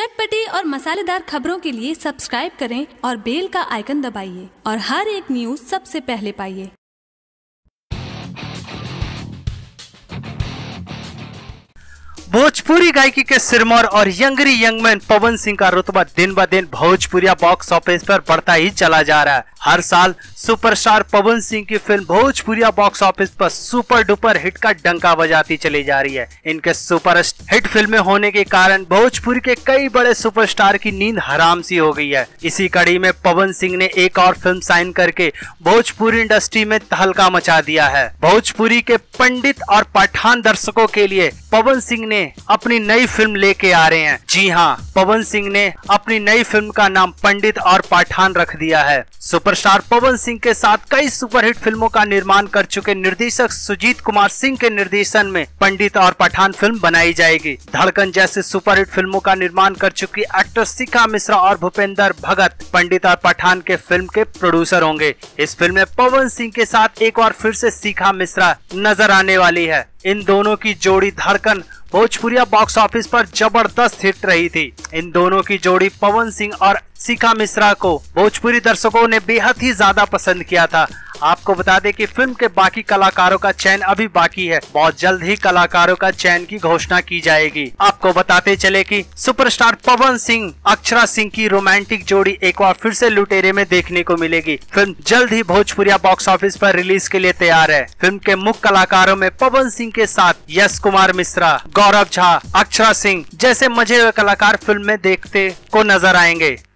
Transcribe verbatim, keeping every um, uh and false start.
चटपटी और मसालेदार खबरों के लिए सब्सक्राइब करें और बेल का आइकन दबाइए और हर एक न्यूज सबसे पहले पाइए। भोजपुरी गायकी के सिरमौर और यंगरी यंगमैन पवन सिंह का रुतबा दिन ब दिन भोजपुरिया बॉक्स ऑफिस पर बढ़ता ही चला जा रहा है। हर साल सुपरस्टार पवन सिंह की फिल्म भोजपुरिया बॉक्स ऑफिस पर सुपर डुपर हिट का डंका बजाती चली जा रही है। इनके सुपर हिट फिल्में होने के कारण भोजपुरी के कई बड़े सुपरस्टार की नींद हराम सी हो गई है। इसी कड़ी में पवन सिंह ने एक और फिल्म साइन करके भोजपुरी इंडस्ट्री में तहलका मचा दिया है। भोजपुरी के पंडित और पठान दर्शकों के लिए पवन सिंह ने अपनी नई फिल्म लेके आ रहे हैं। जी हां, पवन सिंह ने अपनी नई फिल्म का नाम पंडित और पठान रख दिया है। सुपरस्टार पवन सिंह के साथ कई सुपरहिट फिल्मों का निर्माण कर चुके निर्देशक सुजीत कुमार सिंह के निर्देशन में पंडित और पठान फिल्म बनाई जाएगी। धड़कन जैसे सुपरहिट फिल्मों का निर्माण कर चुकी एक्टर शिखा मिश्रा और भूपेंद्र भगत पंडित और पठान के फिल्म के प्रोड्यूसर होंगे। इस फिल्म में पवन सिंह के साथ एक बार फिर से शिखा मिश्रा नजर आने वाली है। इन दोनों की जोड़ी धड़कन भोजपुरिया बॉक्स ऑफिस पर जबरदस्त हिट रही थी। इन दोनों की जोड़ी पवन सिंह और शिखा मिश्रा को भोजपुरी दर्शकों ने बेहद ही ज्यादा पसंद किया था। आपको बता दें कि फिल्म के बाकी कलाकारों का चयन अभी बाकी है। बहुत जल्द ही कलाकारों का चयन की घोषणा की जाएगी। आपको बताते चले कि सुपरस्टार पवन सिंह अक्षरा सिंह की रोमांटिक जोड़ी एक बार फिर से लुटेरे में देखने को मिलेगी। फिल्म जल्द ही भोजपुरिया बॉक्स ऑफिस पर रिलीज के लिए तैयार है। फिल्म के मुख्य कलाकारों में पवन सिंह के साथ यश कुमार मिश्रा, गौरव झा, अक्षरा सिंह जैसे मजे हुए कलाकार फिल्म में देखते को नजर आएंगे।